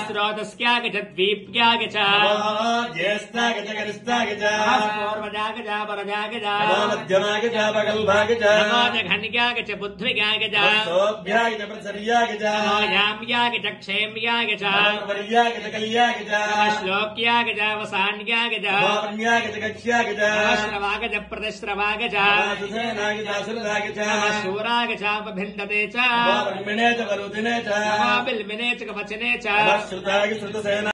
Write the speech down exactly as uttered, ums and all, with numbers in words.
स्रोतस्याग च द्वीप्याग च ज्येष्ठाग च गरिष्ठाग च पूर्वजाग च परजाग च मध्यमाग च पगल्भाग च घनिकाग च बुद्धिगाग च सोऽभ्याग च प्रसर्याग च याम्याग च क्षेम्याग च वर्याग च कल्याग च श्लोक्याग च वसान्याग च वापर्याग च कक्ष्याग च श्रवाग च प्रतिश्रवाग च सुसेनाग च सुरदाग च शूराग च भिन्दते च वापर्मिणे च वरुदिने च बिल्मिने च कवचने च श्रुताग श्रुतसेना